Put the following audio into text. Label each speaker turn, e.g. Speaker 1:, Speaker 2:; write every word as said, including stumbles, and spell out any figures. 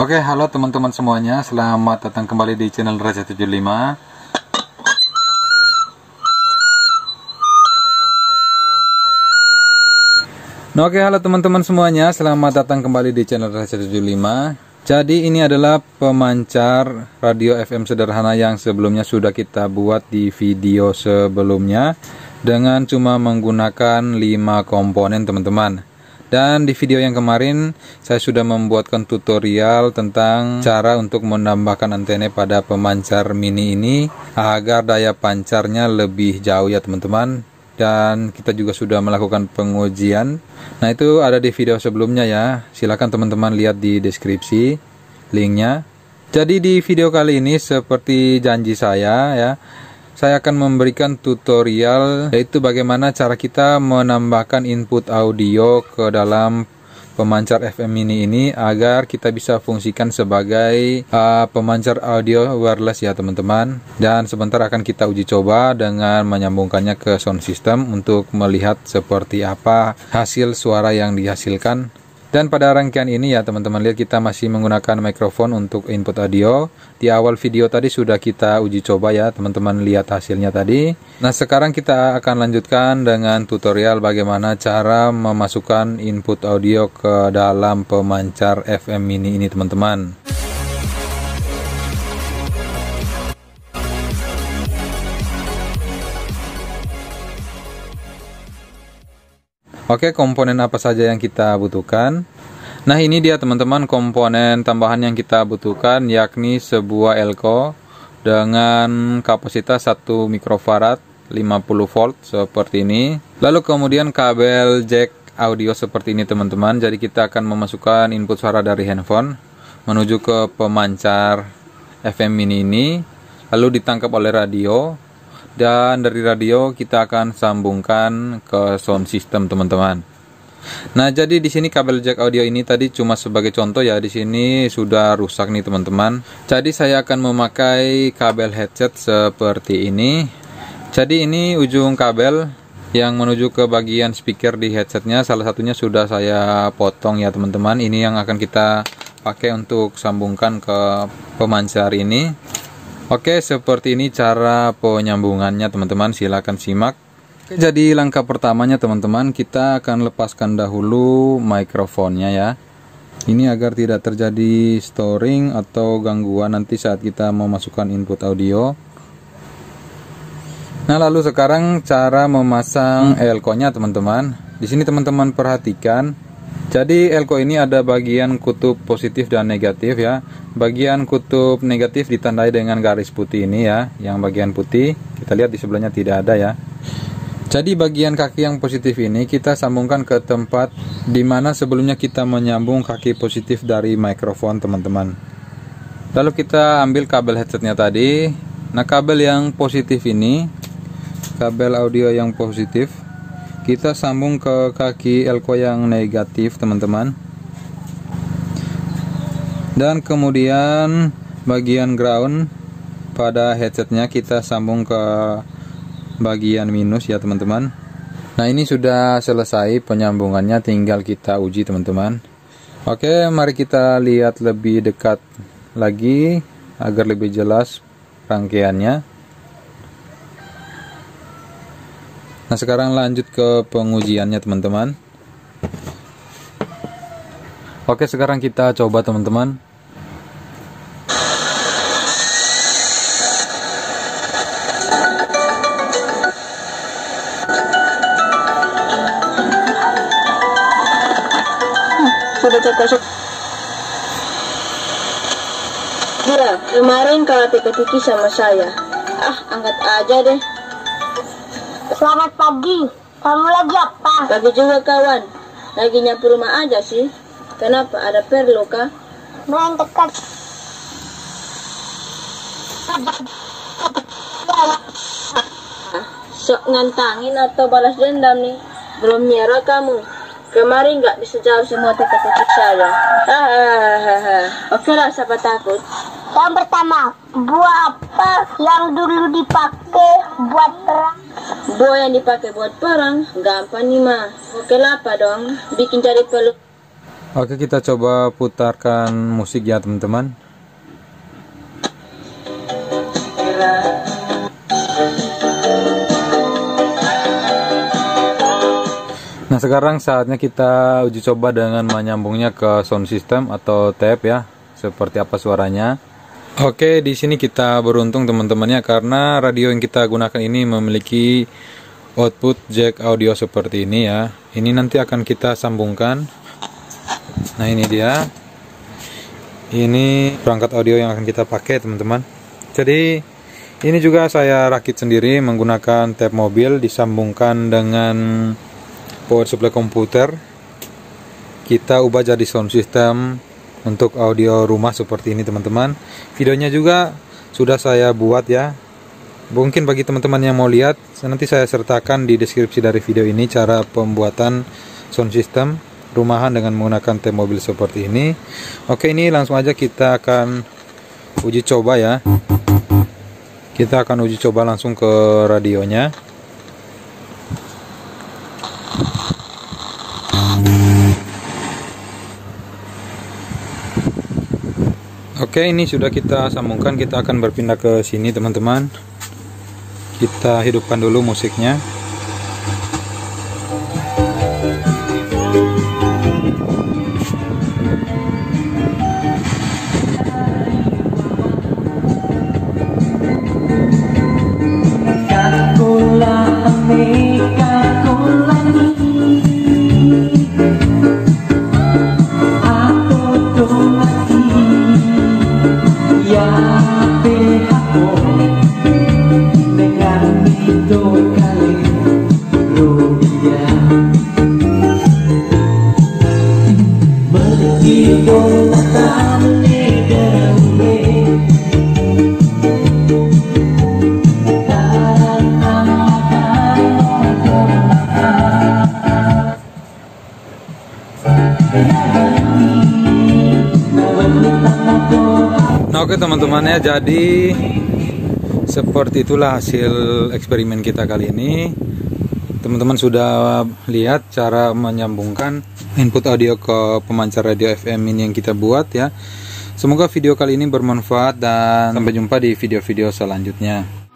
Speaker 1: Oke, halo teman-teman semuanya, selamat datang kembali di channel Raja tujuh puluh lima. Nah, oke, halo teman-teman semuanya, selamat datang kembali di channel Raja tujuh puluh lima. Jadi ini adalah pemancar radio F M sederhana yang sebelumnya sudah kita buat di video sebelumnya dengan cuma menggunakan lima komponen, teman-teman. Dan di video yang kemarin saya sudah membuatkan tutorial tentang cara untuk menambahkan antena pada pemancar mini ini agar daya pancarnya lebih jauh ya teman-teman. Dan kita juga sudah melakukan pengujian. Nah, itu ada di video sebelumnya ya. Silahkan teman-teman lihat di deskripsi linknya. Jadi di video kali ini seperti janji saya ya, saya akan memberikan tutorial yaitu bagaimana cara kita menambahkan input audio ke dalam pemancar F M mini ini agar kita bisa fungsikan sebagai uh, pemancar audio wireless ya teman-teman. Dan sebentar akan kita uji coba dengan menyambungkannya ke sound system untuk melihat seperti apa hasil suara yang dihasilkan. Dan pada rangkaian ini ya teman-teman, lihat kita masih menggunakan mikrofon untuk input audio. Di awal video tadi sudah kita uji coba ya teman-teman, lihat hasilnya tadi. Nah, sekarang kita akan lanjutkan dengan tutorial bagaimana cara memasukkan input audio ke dalam pemancar F M mini ini teman-teman. Oke, komponen apa saja yang kita butuhkan? Nah, ini dia teman-teman komponen tambahan yang kita butuhkan, yakni sebuah elko dengan kapasitas satu mikrofarad lima puluh volt seperti ini. Lalu kemudian kabel jack audio seperti ini teman-teman. Jadi kita akan memasukkan input suara dari handphone menuju ke pemancar F M mini ini, lalu ditangkap oleh radio. Dan dari radio kita akan sambungkan ke sound system teman-teman. Nah, jadi di sini kabel jack audio ini tadi cuma sebagai contoh ya, di sini sudah rusak nih teman-teman. Jadi saya akan memakai kabel headset seperti ini. Jadi ini ujung kabel yang menuju ke bagian speaker di headsetnya, salah satunya sudah saya potong ya teman-teman. Ini yang akan kita pakai untuk sambungkan ke pemancar ini. Oke, seperti ini cara penyambungannya teman-teman, silakan simak. Oke, jadi langkah pertamanya teman-teman, kita akan lepaskan dahulu mikrofonnya ya. Ini agar tidak terjadi storing atau gangguan nanti saat kita memasukkan input audio. Nah, lalu sekarang cara memasang elko-nya teman-teman. Di sini teman-teman perhatikan. Jadi elko ini ada bagian kutub positif dan negatif ya. Bagian kutub negatif ditandai dengan garis putih ini ya. Yang bagian putih kita lihat di sebelahnya tidak ada ya. Jadi bagian kaki yang positif ini kita sambungkan ke tempat dimana sebelumnya kita menyambung kaki positif dari mikrofon teman-teman. Lalu kita ambil kabel headsetnya tadi. Nah, kabel yang positif ini, kabel audio yang positif, kita sambung ke kaki elko yang negatif teman-teman. Dan kemudian bagian ground pada headsetnya kita sambung ke bagian minus ya teman-teman. Nah, ini sudah selesai penyambungannya, tinggal kita uji teman-teman. Oke, mari kita lihat lebih dekat lagi agar lebih jelas rangkaiannya. Nah, sekarang lanjut ke pengujiannya teman-teman. Oke, sekarang kita coba teman-teman.
Speaker 2: Sudah terkosong. Kira, kemarin kau teka-teki sama saya. Ah, angkat aja deh.
Speaker 3: Selamat pagi. Kamu lagi apa?
Speaker 2: Pagi juga kawan. Lagi nyapu rumah aja sih. Kenapa? Ada perlu kah?
Speaker 3: Main dekat.
Speaker 2: Sok ngantangin atau balas dendam nih? Belum nyerah kamu. Kemarin nggak bisa jawab semua teka-teki saya. Hahaha. Oke lah, siapa takut?
Speaker 3: Yang pertama, buah apa yang dulu dipakai buat perang?
Speaker 2: Buah yang dipakai buat perang? Gampang nih mah. Oke lah, apa dong? Bikin cari peluk.
Speaker 1: Oke, kita coba putarkan musik ya teman-teman. Nah, sekarang saatnya kita uji coba dengan menyambungnya ke sound system atau tape ya. Seperti apa suaranya. Oke, di sini kita beruntung teman-temannya karena radio yang kita gunakan ini memiliki output jack audio seperti ini ya. Ini nanti akan kita sambungkan. Nah, ini dia. Ini perangkat audio yang akan kita pakai teman-teman. Jadi ini juga saya rakit sendiri menggunakan tape mobil disambungkan dengan power supply komputer. Kita ubah jadi sound system untuk audio rumah seperti ini teman-teman. Videonya juga sudah saya buat ya. Mungkin bagi teman-teman yang mau lihat, nanti saya sertakan di deskripsi dari video ini cara pembuatan sound system rumahan dengan menggunakan tape mobil seperti ini. Oke, ini langsung aja kita akan uji coba ya. Kita akan uji coba langsung ke radionya. Oke, ini sudah kita sambungkan. Kita akan berpindah ke sini teman-teman. Kita hidupkan dulu musiknya. Nah, oke teman-teman ya, jadi seperti itulah hasil eksperimen kita kali ini. Teman-teman sudah lihat cara menyambungkan input audio ke pemancar radio F M ini yang kita buat ya. Semoga video kali ini bermanfaat dan sampai jumpa di video-video selanjutnya.